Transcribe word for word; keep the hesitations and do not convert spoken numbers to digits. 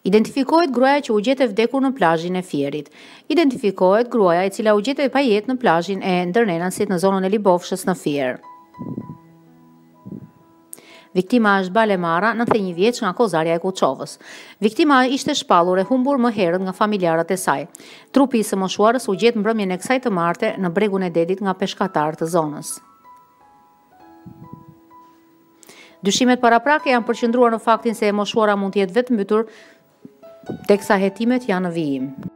Identifikohet gruaja që u gjet e vdekur në plazhin e Fierit. Identifikohet gruaja e cila u gjet e pa jetë në plazhin e ndërnenansit në zonën e Libofshës në Fier. Viktima është Balemara, nëntëdhjetë e një vjeç, nga Kozarja e Kuçovës. Viktima ishte shpallur e humbur më herët nga familjarët e saj. Trupi i së moshuarës u gjet mbrëmjen e kësaj të marte në bregun e dedit nga peshkatarët të zonës. Dyshimet paraprake janë përqendruar në faktin se e moshuara mund të jetë vetë mbytur, teksa hetimet janë në vijim.